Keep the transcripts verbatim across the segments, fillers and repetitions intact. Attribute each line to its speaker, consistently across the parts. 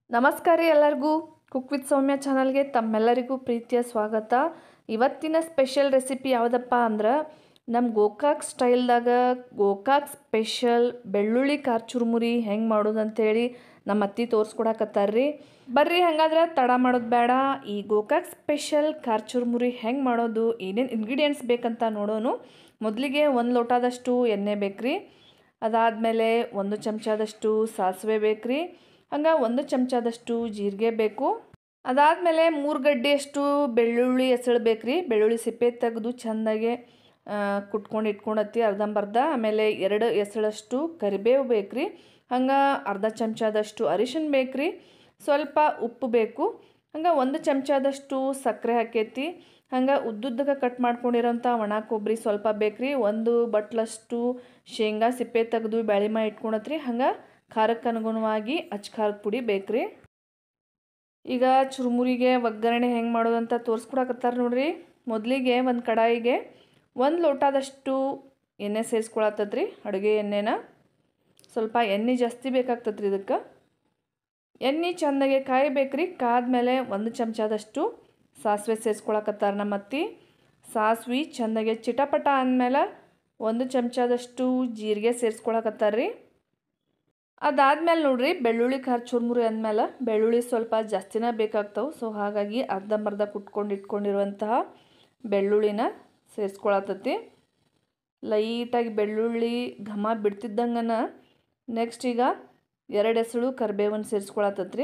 Speaker 1: ನಮಸ್ಕಾರ ರೀ ಎಲ್ಲರಿಗೂ ಕುಕ್ ವಿತ್ ಸೌಮ್ಯ ಚಾನಲ್ಗೆ ತಮ್ಮೆಲ್ಲರಿಗೂ ಪ್ರೀತಿಯ ಸ್ವಾಗತ. ಇವತ್ತಿನ ಸ್ಪೆಷಲ್ ರೆಸಿಪಿ ಯಾವುದಪ್ಪ ಅಂದ್ರೆ ನಮ್ಮ ಗೋಕಾಕ್ ಸ್ಟೈಲ್ದಾಗ ಗೋಕಾಕ್ ಸ್ಪೆಷಲ್ ಬೆಳ್ಳುಳ್ಳಿ ಖಾರ ಚುರುಮುರಿ ಹೆಂಗೆ ಮಾಡೋದು ಅಂತೇಳಿ ನಮ್ಮ ಅತ್ತಿ ತೋರಿಸ್ಕೊಡಕತ್ತಾರ್ರಿ. ಬರ್ರಿ ಹಾಗಾದ್ರೆ ತಡ ಮಾಡೋದು ಬೇಡ, ಈ ಗೋಕಾಕ್ ಸ್ಪೆಷಲ್ ಖಾರ ಚುರುಮುರಿ ಹೆಂಗೆ ಮಾಡೋದು, ಏನೇನು ಇಂಗ್ರೀಡಿಯೆಂಟ್ಸ್ ಬೇಕಂತ ನೋಡೋನು. ಮೊದಲಿಗೆ ಒಂದು ಲೋಟದಷ್ಟು ಎಣ್ಣೆ ಬೇಕ್ರಿ, ಅದಾದಮೇಲೆ ಒಂದು ಚಮಚದಷ್ಟು ಸಾಸಿವೆ ಬೇಕ್ರಿ, ಹಂಗೆ ಒಂದು ಚಮಚದಷ್ಟು ಜೀರಿಗೆ ಬೇಕು, ಅದಾದಮೇಲೆ ಮೂರು ಗಡ್ಡೆಯಷ್ಟು ಬೆಳ್ಳುಳ್ಳಿ ಎಸಳು ಬೇಕ್ರಿ. ಬೆಳ್ಳುಳ್ಳಿ ಸಿಪ್ಪೆ ತೆಗೆದು ಚೆಂದಾಗೆ ಕುಟ್ಕೊಂಡು ಇಟ್ಕೊಂಡತ್ತಿ ಅರ್ಧಂಬರ್ಧ. ಆಮೇಲೆ ಎರಡು ಎಸಳಷ್ಟು ಕರಿಬೇವು ಬೇಕ್ರಿ, ಹಂಗೆ ಅರ್ಧ ಚಮಚದಷ್ಟು ಅರಿಶಿನ ಬೇಕ್ರಿ, ಸ್ವಲ್ಪ ಉಪ್ಪು ಬೇಕು, ಹಂಗೆ ಒಂದು ಚಮಚದಷ್ಟು ಸಕ್ಕರೆ ಹಾಕೈತಿ, ಹಂಗೆ ಉದ್ದುದ್ದಕ್ಕೆ ಕಟ್ ಮಾಡ್ಕೊಂಡಿರೋಂಥ ಒಣ ಕೊಬ್ಬರಿ ಸ್ವಲ್ಪ ಬೇಕ್ರಿ, ಒಂದು ಬಟ್ಲಷ್ಟು ಶೇಂಗಾ ಸಿಪ್ಪೆ ತೆಗೆದು ಬ್ಯಾಳಿ ಮಾಡಿ ಇಟ್ಕೊಳತ್ರಿ, ಹಂಗೆ ಖಾರಕ್ಕೆ ಅನುಗುಣವಾಗಿ ಅಚ್ಚ ಖಾರದ ಪುಡಿ ಬೇಕ್ರಿ. ಈಗ ಚುರುಮುರಿಗೆ ಒಗ್ಗರಣೆ ಹೆಂಗೆ ಮಾಡೋದಂತ ತೋರಿಸ್ಕೊಡಕತ್ತಾರೆ ನೋಡ್ರಿ. ಮೊದಲಿಗೆ ಒಂದು ಕಡಾಯಿಗೆ ಒಂದು ಲೋಟದಷ್ಟು ಎಣ್ಣೆ ಸೇರಿಸ್ಕೊಳತ್ತದ್ರಿ, ಅಡುಗೆ ಎಣ್ಣೆನ. ಸ್ವಲ್ಪ ಎಣ್ಣೆ ಜಾಸ್ತಿ ಬೇಕಾಗ್ತದ್ರಿ ಇದಕ್ಕೆ. ಎಣ್ಣೆ ಚೆಂದಾಗೆ ಕಾಯಬೇಕ್ರಿ. ಕಾದ್ಮೇಲೆ ಒಂದು ಚಮಚದಷ್ಟು ಸಾಸಿವೆ ಸೇರಿಸ್ಕೊಳಕತ್ತಾರೆ ನಮ್ಮ ಅತ್ತಿ. ಸಾಸಿವೆ ಚೆಂದಾಗೆ ಚಿಟಪಟ ಅಂದಮೇಲೆ ಒಂದು ಚಮಚದಷ್ಟು ಜೀರಿಗೆ ಸೇರಿಸ್ಕೊಳಕತ್ತಾರ್ರಿ. ಅದಾದ್ಮೇಲೆ ನೋಡ್ರಿ ಬೆಳ್ಳುಳ್ಳಿ ಖಾರ ಚುರುಮುರಿ ಅಂದಮೇಲೆ ಬೆಳ್ಳುಳ್ಳಿ ಸ್ವಲ್ಪ ಜಾಸ್ತಿನೇ ಬೇಕಾಗ್ತಾವೆ. ಸೊ ಹಾಗಾಗಿ ಅರ್ಧಂಬರ್ಧ ಕುಟ್ಕೊಂಡು ಇಟ್ಕೊಂಡಿರುವಂತಹ ಬೆಳ್ಳುಳ್ಳಿನ ಸೇರಿಸ್ಕೊಳತತಿ. ಲೈಟಾಗಿ ಬೆಳ್ಳುಳ್ಳಿ ಘಮ ಬಿಡ್ತಿದ್ದಂಗನ ನೆಕ್ಸ್ಟ್ ಈಗ ಎರಡು ಎಸಳು ಕರಿಬೇವನ್ನು ಸೇರಿಸ್ಕೊಳತತ್ರಿ.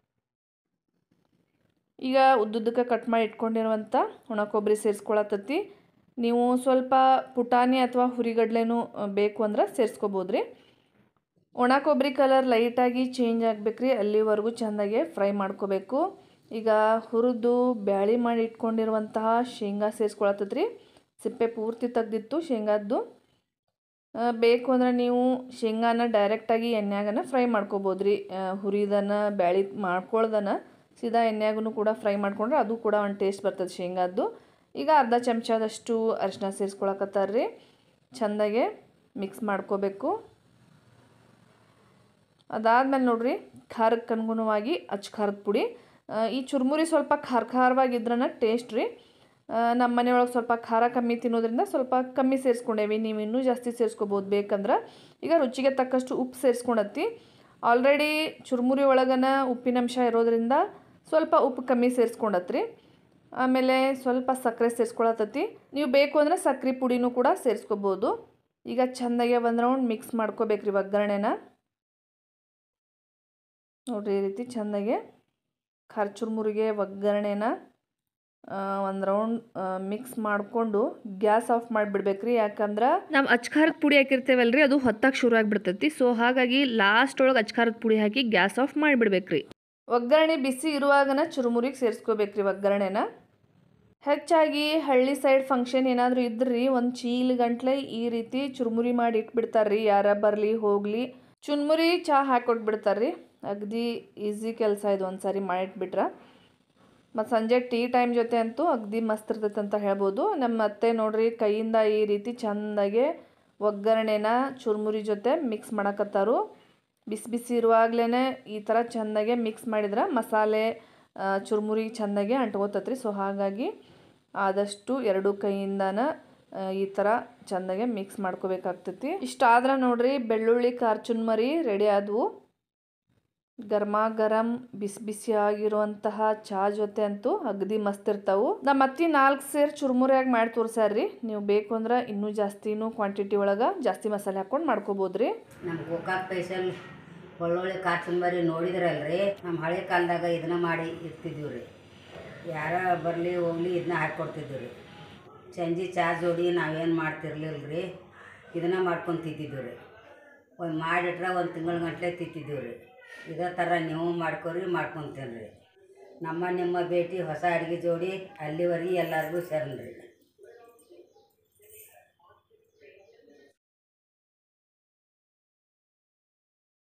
Speaker 1: ಈಗ ಉದ್ದುದ್ದಕ್ಕೆ ಕಟ್ ಮಾಡಿ ಇಟ್ಕೊಂಡಿರುವಂಥ ಒಣ ಕೊಬ್ಬರಿ ಸೇರಿಸ್ಕೊಳತತಿ. ನೀವು ಸ್ವಲ್ಪ ಪುಟಾಣಿ ಅಥವಾ ಹುರಿಗಡ್ಲೆನೂ ಬೇಕು ಅಂದ್ರೆ ಸೇರಿಸ್ಕೋಬೋದ್ರಿ. ಒಣ ಕೊಬ್ಬರಿ ಕಲರ್ ಲೈಟಾಗಿ ಚೇಂಜ್ ಆಗಬೇಕ್ರಿ, ಅಲ್ಲಿವರೆಗೂ ಚೆಂದಾಗೆ ಫ್ರೈ ಮಾಡ್ಕೋಬೇಕು. ಈಗ ಹುರಿದು ಬ್ಯಾಳಿ ಮಾಡಿ ಇಟ್ಕೊಂಡಿರುವಂತಹ ಶೇಂಗಾ ಸೇರಿಸ್ಕೊಳತ್ತದ್ರಿ. ಸಿಪ್ಪೆ ಪೂರ್ತಿ ತೆಗ್ದಿತ್ತು ಶೇಂಗಾದ್ದು. ಬೇಕು ಅಂದ್ರೆ ನೀವು ಶೇಂಗಾನ ಡೈರೆಕ್ಟಾಗಿ ಎಣ್ಣೆಯಾಗನ ಫ್ರೈ ಮಾಡ್ಕೋಬೋದ್ರಿ. ಹುರಿದನ ಬ್ಯಾಳಿ ಮಾಡ್ಕೊಳ್ದನ ಸೀದಾ ಎಣ್ಣೆಯಾಗೂ ಕೂಡ ಫ್ರೈ ಮಾಡ್ಕೊಂಡ್ರೆ ಅದು ಕೂಡ ಒಂದು ಟೇಸ್ಟ್ ಬರ್ತದೆ ಶೇಂಗಾದ್ದು. ಈಗ ಅರ್ಧ ಚಮಚದಷ್ಟು ಅರಿಶಿನ ಸೇರಿಸ್ಕೊಳಕತ್ತಾರ್ರಿ. ಚೆಂದಾಗೆ ಮಿಕ್ಸ್ ಮಾಡ್ಕೋಬೇಕು. ಅದಾದ್ಮೇಲೆ ನೋಡ್ರಿ ಖಾರಕ್ಕೆ ಅನುಗುಣವಾಗಿ ಅಚ್ಚ ಖಾರದ ಪುಡಿ. ಈ ಚುರುಮುರಿ ಸ್ವಲ್ಪ ಖಾರ ಖಾರವಾಗಿದ್ರನ ಟೇಸ್ಟ್ ರೀ. ನಮ್ಮ ಮನೆಯೊಳಗೆ ಸ್ವಲ್ಪ ಖಾರ ಕಮ್ಮಿ ತಿನ್ನೋದ್ರಿಂದ ಸ್ವಲ್ಪ ಕಮ್ಮಿ ಸೇರಿಸ್ಕೊಂಡೇವಿ, ನೀವು ಇನ್ನೂ ಜಾಸ್ತಿ ಸೇರಿಸ್ಕೋಬೋದು ಬೇಕಂದ್ರೆ. ಈಗ ರುಚಿಗೆ ತಕ್ಕಷ್ಟು ಉಪ್ಪು ಸೇರಿಸ್ಕೊಳತ್ತಿ. ಆಲ್ರೆಡಿ ಚುರುಮುರಿ ಒಳಗನ ಉಪ್ಪಿನಂಶ ಇರೋದ್ರಿಂದ ಸ್ವಲ್ಪ ಉಪ್ಪು ಕಮ್ಮಿ ಸೇರಿಸ್ಕೊಂಡತ್ರಿ. ಆಮೇಲೆ ಸ್ವಲ್ಪ ಸಕ್ಕರೆ ಸೇರಿಸ್ಕೊಳತತಿ. ನೀವು ಬೇಕು ಅಂದರೆ ಸಕ್ಕರೆ ಪುಡಿನೂ ಕೂಡ ಸೇರಿಸ್ಕೋಬೋದು. ಈಗ ಚೆಂದಾಗೆ ಒಂದು ರೌಂಡ್ ಮಿಕ್ಸ್ ಮಾಡ್ಕೋಬೇಕ್ರಿ ಒಗ್ಗರಣೆನ. ನೋಡ್ರಿ ಈ ರೀತಿ ಚೆಂದಾಗೆ ಖಾರ ಚುರುಮುರಿಗೆ ಒಗ್ಗರಣೆನ ಒಂದು ರೌಂಡ್ ಮಿಕ್ಸ್ ಮಾಡಿಕೊಂಡು ಗ್ಯಾಸ್ ಆಫ್ ಮಾಡಿಬಿಡ್ಬೇಕ್ರಿ. ಯಾಕಂದ್ರೆ ನಾವು ಅಚ್ಚ ಖಾರದ ಪುಡಿ ಹಾಕಿರ್ತೇವಲ್ರಿ, ಅದು ಹೊತ್ತಾಗಿ ಶುರು ಆಗಿಬಿಡ್ತೈತಿ. ಸೊ ಹಾಗಾಗಿ ಲಾಸ್ಟ್ ಒಳಗೆ ಅಚ್ಚ ಖಾರದ ಪುಡಿ ಹಾಕಿ ಗ್ಯಾಸ್ ಆಫ್ ಮಾಡಿಬಿಡ್ಬೇಕ್ರಿ. ಒಗ್ಗರಣೆ ಬಿಸಿ ಇರುವಾಗನ ಚುರುಮುರಿಗೆ ಸೇರಿಸ್ಕೋಬೇಕ್ರಿ ಒಗ್ಗರಣೆನ. ಹೆಚ್ಚಾಗಿ ಹಳ್ಳಿ ಸೈಡ್ ಫಂಕ್ಷನ್ ಏನಾದರೂ ಇದ್ರಿ ಒಂದು ಚೀಲ ಗಂಟ್ಲೆ ಈ ರೀತಿ ಚುರುಮುರಿ ಮಾಡಿ ಇಟ್ಬಿಡ್ತಾರ್ರಿ. ಯಾರ ಬರಲಿ ಹೋಗಲಿ ಚುರುಮುರಿ ಚಹಾ ಹಾಕೊಟ್ಬಿಡ್ತಾರ್ರಿ. ಅಗದಿ ಈಸಿ ಕೆಲಸ ಇದು, ಒಂದು ಸಾರಿ ಮಾಡಿಟ್ಬಿಟ್ರೆ. ಮತ್ತು ಸಂಜೆ ಟೀ ಟೈಮ್ ಜೊತೆ ಅಂತೂ ಅಗದಿ ಮಸ್ತ್ ಇರ್ತೈತೆ ಅಂತ ಹೇಳ್ಬೋದು. ನಮ್ಮ ಅತ್ತೆ ನೋಡ್ರಿ ಕೈಯಿಂದ ಈ ರೀತಿ ಚೆಂದಾಗೆ ಒಗ್ಗರಣೆನ ಚುರುಮುರಿ ಜೊತೆ ಮಿಕ್ಸ್ ಮಾಡಕತ್ತಾರು. ಬಿಸಿ ಬಿಸಿ ಇರುವಾಗಲೇ ಈ ಥರ ಚೆಂದಾಗೆ ಮಿಕ್ಸ್ ಮಾಡಿದ್ರೆ ಮಸಾಲೆ ಚುರುಮುರಿ ಚೆಂದಾಗೆ ಅಂಟ್ಕೋತತ್ರಿ. ಸೊ ಹಾಗಾಗಿ ಆದಷ್ಟು ಎರಡು ಕೈಯಿಂದನ ಈ ಥರ ಚೆಂದಾಗೆ ಮಿಕ್ಸ್ ಮಾಡ್ಕೋಬೇಕಾಗ್ತೈತಿ. ಇಷ್ಟಾದ್ರೆ ನೋಡ್ರಿ ಬೆಳ್ಳುಳ್ಳಿ ಖಾರ ಚುರುಮುರಿ ರೆಡಿ ಆದವು. ಗರ್ಮಾ ಗರಂ ಬಿಸಿ ಬಿಸಿ ಆಗಿರುವಂತಹ ಚಹಾ ಜೊತೆ ಅಂತೂ ಅಗದಿ ಮಸ್ತ್ ಇರ್ತಾವು. ನಮ್ಮ ಅತ್ತಿ ನಾಲ್ಕು ಸೇರ್ ಚುರುಮುರಿಯಾಗಿ ಮಾಡಿ ತೋರಿಸ್ಯಾರ್ರಿ. ನೀವು ಬೇಕು ಅಂದ್ರೆ ಇನ್ನೂ ಜಾಸ್ತಿನೂ ಕ್ವಾಂಟಿಟಿ ಒಳಗೆ ಜಾಸ್ತಿ ಮಸಾಲೆ ಹಾಕ್ಕೊಂಡು ಮಾಡ್ಕೋಬೋದ್ರಿ.
Speaker 2: ನಮ್ಮ ಗೋಕಾಕ್ ಸ್ಪೆಷಲ್ ಬೆಳ್ಳುಳ್ಳಿ ಖಾರ ಚುರುಮುರಿ ನೋಡಿದ್ರಲ್ರಿ, ನಮ್ಮ ಹಳೆ ಕಾಲದಾಗ ಇದನ್ನ ಮಾಡಿ ಇರ್ತಿದ್ದೀವಿ ರೀ. ಯಾರ ಬರಲಿ ಹೋಗಲಿ ಇದನ್ನ ಹಾಕ್ಕೊಡ್ತಿದ್ದೀವಿ ರೀ. ಸಂಜೆ ಚಹಾ ಜೋಡಿ ನಾವೇನು ಮಾಡ್ತಿರ್ಲಿಲ್ಲ ರೀ, ಇದನ್ನ ಮಾಡ್ಕೊಂಡು ತಿಂತಿದ್ದೀವಿ ರೀ. ಒಂದು ಮಾಡಿಟ್ರೆ ಒಂದು ತಿಂಗಳ ಗಂಟ್ಲೆ ತಿಂತಿದ್ದೀವಿ ರೀ. ಇದೇ ಥರ ನೀವು ಮಾಡ್ಕೊರಿ, ಮಾಡ್ಕೊತೀನಿ ರೀ. ನಮ್ಮ ನಿಮ್ಮ ಭೇಟಿ ಹೊಸ ಅಡುಗೆ ಜೋಡಿ. ಅಲ್ಲಿವರೆಗೆ ಎಲ್ಲರಿಗೂ ಶರಣ್ ರೀ.